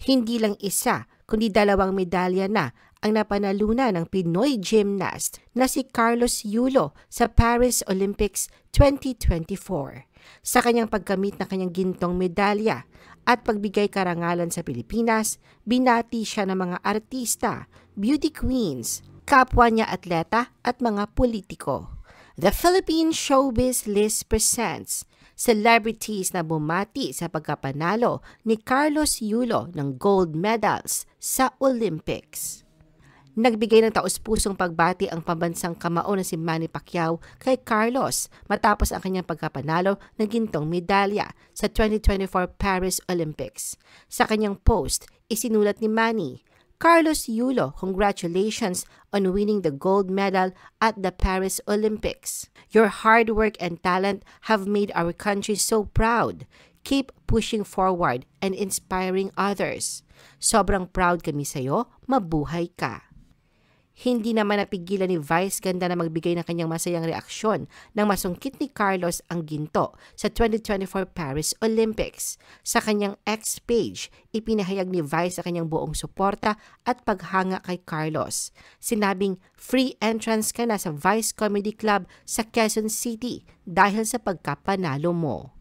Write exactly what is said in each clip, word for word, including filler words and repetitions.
Hindi lang isa, kundi dalawang medalya na ang napanalunan ng Pinoy gymnast na si Carlos Yulo sa Paris Olympics twenty twenty-four. Sa kanyang pagkamit ng kanyang gintong medalya at pagbigay karangalan sa Pilipinas, binati siya ng mga artista, beauty queens, kapwa niya atleta at mga politiko. The Philippine Showbiz List presents celebrities na bumati sa pagkapanalo ni Carlos Yulo ng gold medals sa Olympics. Nagbigay ng taos-pusong pagbati ang pambansang kamao na si Manny Pacquiao kay Carlos matapos ang kanyang pagkapanalo ng gintong medalya sa twenty twenty-four Paris Olympics. Sa kanyang post, isinulat ni Manny, "Carlos Yulo, congratulations on winning the gold medal at the Paris Olympics. Your hard work and talent have made our country so proud. Keep pushing forward and inspiring others. Sobrang proud kami sa'yo, mabuhay ka." Hindi naman napigilan ni Vice Ganda na magbigay ng kanyang masayang reaksyon nang masungkit ni Carlos ang ginto sa twenty twenty-four Paris Olympics. Sa kanyang X page, ipinahayag ni Vice sa kanyang buong suporta at paghanga kay Carlos. Sinabing, "Free entrance ka na sa Vice Comedy Club sa Quezon City dahil sa pagkapanalo mo."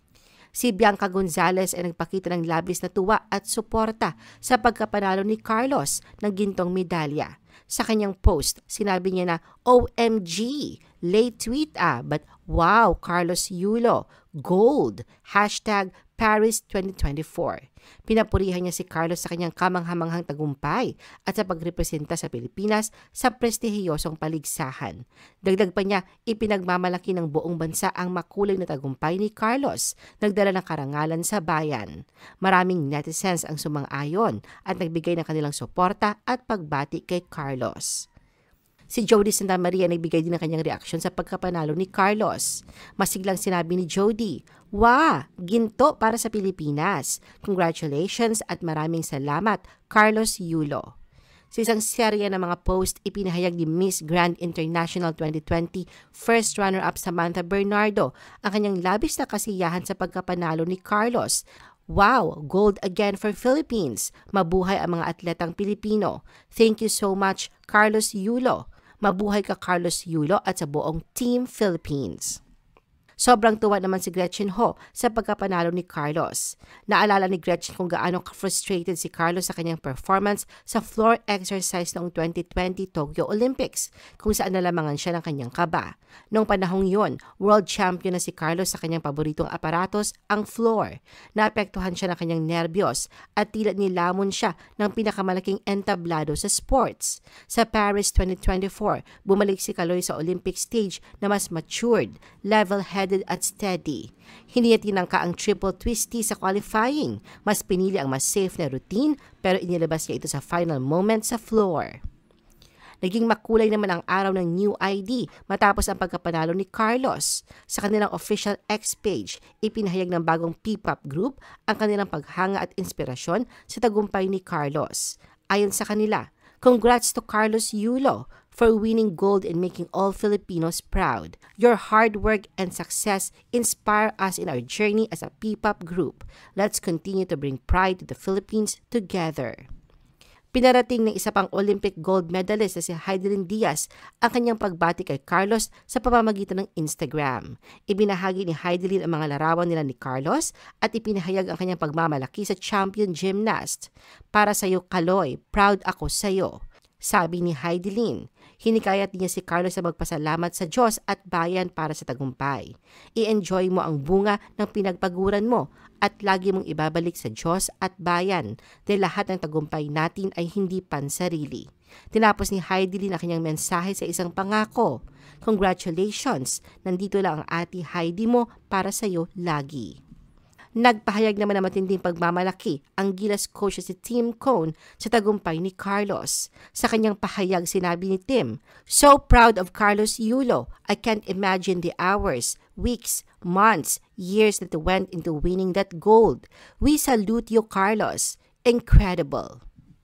Si Bianca Gonzalez ay nagpakita ng labis na tuwa at suporta sa pagkapanalo ni Carlos ng gintong medalya. Sa kanyang post, sinabi niya na, "O M G, late tweet ah, but wow, Carlos Yulo, gold, hashtag Paris twenty twenty-four. Pinapurihan niya si Carlos sa kanyang kamanghamanghang tagumpay at sa pagrepresenta sa Pilipinas sa prestihiyosong paligsahan. Dagdag pa niya, ipinagmamalaki ng buong bansa ang makulay na tagumpay ni Carlos, nagdala ng karangalan sa bayan. Maraming netizens ang sumang-ayon at nagbigay ng kanilang suporta at pagbati kay Carlos. Si Jody Santa Maria nagbigay din ng kanyang reaksyon sa pagkapanalo ni Carlos. Masiglang sinabi ni Jody, "Wow, ginto para sa Pilipinas. Congratulations at maraming salamat, Carlos Yulo." Sa isang serya ng mga post, ipinahayag ni Miss Grand International twenty twenty first runner-up Samantha Bernardo ang kanyang labis na kasiyahan sa pagkapanalo ni Carlos. "Wow, gold again for Philippines. Mabuhay ang mga atletang Pilipino. Thank you so much, Carlos Yulo. Mabuhay ka, Carlos Yulo, at sa buong Team Philippines." Sobrang tuwa naman si Gretchen Ho sa pagkapanalo ni Carlos. Naalala ni Gretchen kung gaano ka-frustrated si Carlos sa kanyang performance sa floor exercise noong twenty twenty Tokyo Olympics, kung saan nalamangan siya ng kanyang kaba. Noong panahong yon, world champion na si Carlos sa kanyang paboritong aparatos, ang floor. Naapektuhan siya ng kanyang nerbiyos at tila nilamon siya ng pinakamalaking entablado sa sports. Sa Paris twenty twenty-four, bumalik si Kaloy sa Olympic stage na mas matured, level-headed at steady. Hindi niya tinangka ang triple twisty sa qualifying. Mas pinili ang mas safe na routine pero inilabas niya ito sa final moment sa floor. Naging makulay naman ang araw ng New I D matapos ang pagkapanalo ni Carlos. Sa kanilang official X page, ipinahayag ng bagong P-pop group ang kanilang paghanga at inspirasyon sa tagumpay ni Carlos. Ayon sa kanila, "Congrats to Carlos Yulo for winning gold and making all Filipinos proud. Your hard work and success inspire us in our journey as a P-pop group. Let's continue to bring pride to the Philippines together." Pinarating ng isa pang Olympic gold medalist na si Heidelin Diaz ang kanyang pagbati kay Carlos sa pamamagitan ng Instagram. Ibinahagi ni Heidelin ang mga larawan nila ni Carlos at ipinahayag ang kanyang pagmamalaki sa champion gymnast. "Para sa iyo, Kaloy, proud ako sa iyo," sabi ni Heidelin. Hinikayat niya si Carlos na magpasalamat sa Diyos at bayan para sa tagumpay. "I-enjoy mo ang bunga ng pinagpaguran mo at lagi mong ibabalik sa Diyos at bayan dahil lahat ng tagumpay natin ay hindi pansarili." Tinapos ni Heidelin ang kanyang mensahe sa isang pangako. "Congratulations! Nandito lang ang ate Heidi mo para sa iyo lagi." Nagpahayag naman ng matinding pagmamalaki ang Gilas coach si Tim Cone sa tagumpay ni Carlos. Sa kanyang pahayag, sinabi ni Tim, "So proud of Carlos Yulo. I can't imagine the hours, weeks, months, years that went into winning that gold. We salute you, Carlos. Incredible."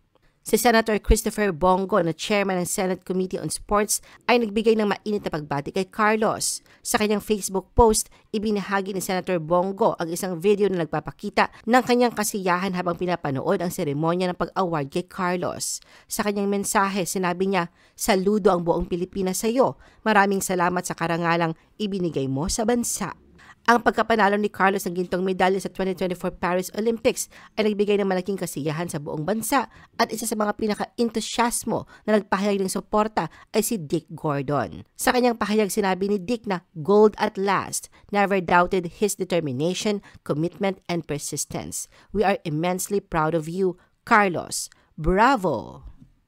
Si Senator Christopher Bongo na chairman ng Senate Committee on Sports ay nagbigay ng mainit na pagbati kay Carlos. Sa kanyang Facebook post, ibinahagi ni Senator Bongo ang isang video na nagpapakita ng kanyang kasiyahan habang pinapanood ang seremonya ng pag-award kay Carlos. Sa kanyang mensahe, sinabi niya, "Saludo ang buong Pilipinas sa iyo. Maraming salamat sa karangalang ibinigay mo sa bansa." Ang pagkapanalo ni Carlos ng gintong medalya sa twenty twenty-four Paris Olympics ay nagbigay ng malaking kasiyahan sa buong bansa at isa sa mga pinaka-entusiasmo na nagpahayag ng suporta ay si Dick Gordon. Sa kanyang pahayag, sinabi ni Dick na gold at last, never doubted his determination, commitment, and persistence. We are immensely proud of you, Carlos. Bravo!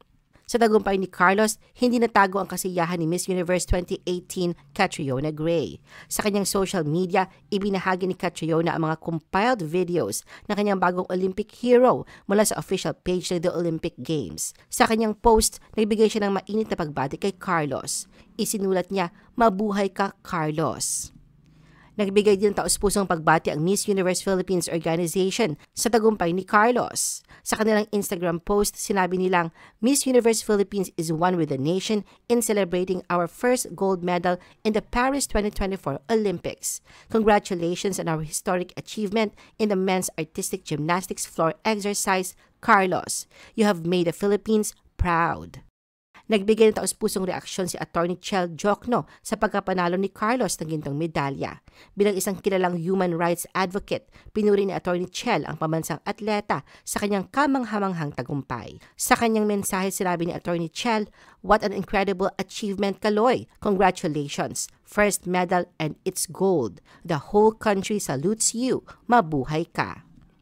Sa tagumpay ni Carlos, hindi natago ang kasiyahan ni Miss Universe twenty eighteen Catriona Gray. Sa kanyang social media, ibinahagi ni Catriona ang mga compiled videos ng kanyang bagong Olympic hero mula sa official page ng The Olympic Games. Sa kanyang post, nagbigay siya ng mainit na pagbati kay Carlos. Isinulat niya, "Mabuhay ka, Carlos." Nagbigay din ng taos-pusong pagbati ang Miss Universe Philippines Organization sa tagumpay ni Carlos. Sa kanilang Instagram post, sinabi nilang, "Miss Universe Philippines is one with the nation in celebrating our first gold medal in the Paris twenty twenty-four Olympics. Congratulations on our historic achievement in the men's artistic gymnastics floor exercise, Carlos. You have made the Philippines proud." Nagbigay ng taos-pusong reaksyon si Attorney Chel Jokno sa pagkapanalo ni Carlos ng gintong medalya. Bilang isang kilalang human rights advocate, pinuri ni Attorney Chel ang pambansang atleta sa kanyang kamanghamanghang tagumpay. Sa kanyang mensahe, sinabi ni Attorney Chel, "What an incredible achievement, Kaloy! Congratulations! First medal and it's gold. The whole country salutes you. Mabuhay ka!"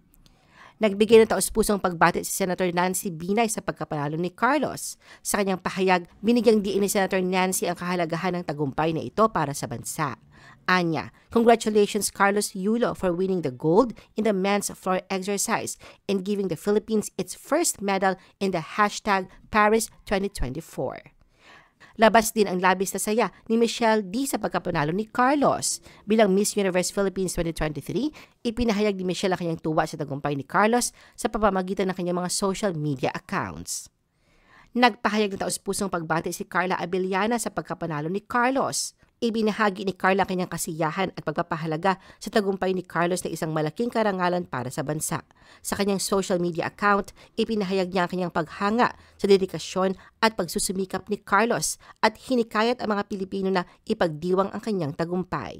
Nagbigay ng taos-pusong pagbati si Senator Nancy Binay sa pagkapanalo ni Carlos. Sa kanyang pahayag, binigyang diin ni Senator Nancy ang kahalagahan ng tagumpay na ito para sa bansa. Anya, "Congratulations, Carlos Yulo, for winning the gold in the men's floor exercise and giving the Philippines its first medal in the hashtag Paris twenty twenty-four. Labas din ang labis na saya ni Michelle D sa pagkapanalo ni Carlos. Bilang Miss Universe Philippines twenty twenty-three, ipinahayag ni Michelle ang kanyang tuwa sa tagumpay ni Carlos sa pamamagitan ng kanyang mga social media accounts. Nagpahayag ng taos-pusong pagbati si Carla Abellana sa pagkapanalo ni Carlos. Ibinahagi ni Carla kanyang kasiyahan at pagpapahalaga sa tagumpay ni Carlos na isang malaking karangalan para sa bansa. Sa kanyang social media account, ipinahayag niya ang kanyang paghanga sa dedikasyon at pagsusumikap ni Carlos at hinikayat ang mga Pilipino na ipagdiwang ang kanyang tagumpay.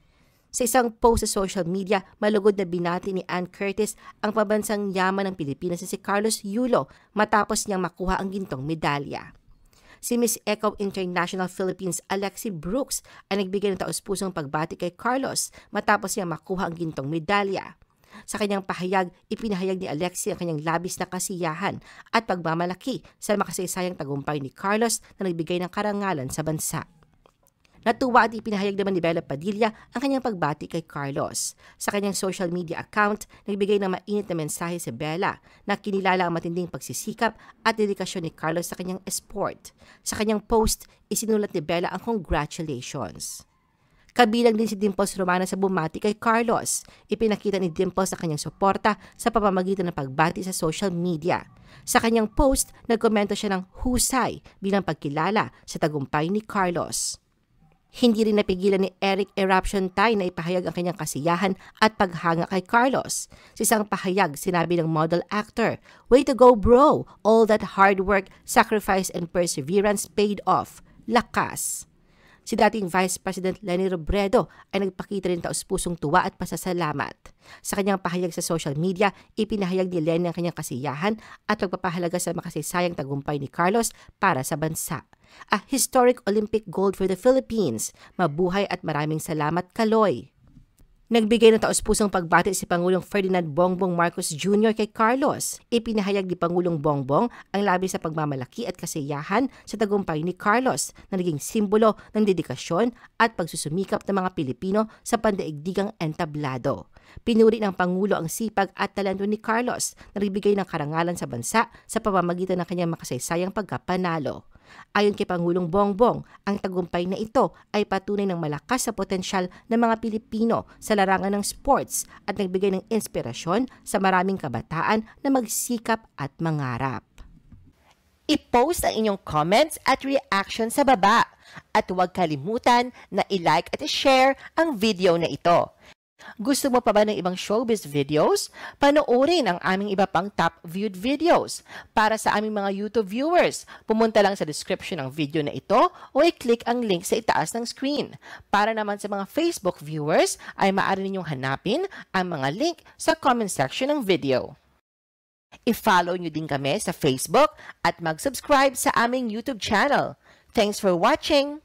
Sa isang post sa social media, malugod na binati ni Ann Curtis ang pabansang yaman ng Pilipinas na si Carlos Yulo matapos niyang makuha ang gintong medalya. Si Miss Echo International Philippines Alexi Brooks ay nagbigay ng taos-pusong pagbati kay Carlos matapos niyang makuha ang gintong medalya. Sa kanyang pahayag, ipinahayag ni Alexi ang kanyang labis na kasiyahan at pagmamalaki sa makasaysayang tagumpay ni Carlos na nagbigay ng karangalan sa bansa. Natuwa at ipinahayag naman ni Bella Padilla ang kanyang pagbati kay Carlos. Sa kanyang social media account, nagbigay ng mainit na mensahe si Bella na kinilala ang matinding pagsisikap at dedikasyon ni Carlos sa kanyang esport. Sa kanyang post, isinulat ni Bella ang congratulations. Kabilang din si Dimples Romana sa bumati kay Carlos. Ipinakita ni Dimples sa kanyang suporta sa pamamagitan ng pagbati sa social media. Sa kanyang post, nagkomento siya ng husay bilang pagkilala sa tagumpay ni Carlos. Hindi rin napigilan ni Eric Eruption Tay na ipahayag ang kanyang kasiyahan at paghanga kay Carlos. Sa isang pahayag, sinabi ng model actor, "Way to go, bro! All that hard work, sacrifice, and perseverance paid off. Lakas!" Si dating Vice President Leni Robredo ay nagpakita rin taos-pusong tuwa at pasasalamat. Sa kanyang pahayag sa social media, ipinahayag ni Leni ang kanyang kasiyahan at pagpapahalaga sa makasaysayang tagumpay ni Carlos para sa bansa. A historic Olympic gold for the Philippines. Mabuhay at maraming salamat, Kaloy. Nagbigay ng taos-pusong pagbati si Pangulong Ferdinand Bongbong Marcos Junior kay Carlos. Ipinahayag ni Pangulong Bongbong ang labis sa pagmamalaki at kasiyahan sa tagumpay ni Carlos na naging simbolo ng dedikasyon at pagsusumikap ng mga Pilipino sa pandaigdigang entablado. Pinuri ng Pangulo ang sipag at talento ni Carlos na nagbigay ng karangalan sa bansa sa pamamagitan ng kanyang makasaysayang pagkapanalo. Ayon kay Pangulong Bongbong, ang tagumpay na ito ay patunay ng malakas sa potensyal ng mga Pilipino sa larangan ng sports at nagbigay ng inspirasyon sa maraming kabataan na magsikap at mangarap. I-post ang inyong comments at reaction sa baba. At huwag kalimutan na i-like at i-share ang video na ito. Gusto mo pa ba ng ibang showbiz videos? Panoorin ang aming iba pang top viewed videos. Para sa aming mga YouTube viewers, pumunta lang sa description ng video na ito o i-click ang link sa itaas ng screen. Para naman sa mga Facebook viewers, ay maaari ninyong hanapin ang mga link sa comment section ng video. I-follow nyo din kami sa Facebook at mag-subscribe sa aming YouTube channel. Thanks for watching!